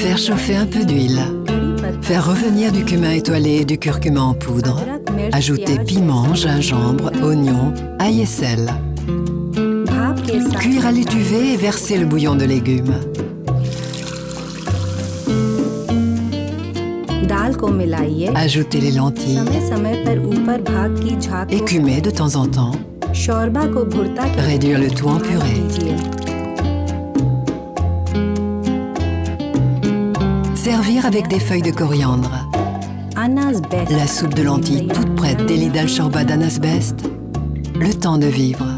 Faire chauffer un peu d'huile. Faire revenir du cumin étoilé et du curcuma en poudre. Ajouter piment, gingembre, oignon, ail et sel. Cuire à l'étuvée et verser le bouillon de légumes. Ajouter les lentilles. Écumer de temps en temps. Réduire le tout en purée. Servir avec des feuilles de coriandre. La soupe de lentilles toute prête d'Elidal Shorba d'Anas Best. Le temps de vivre.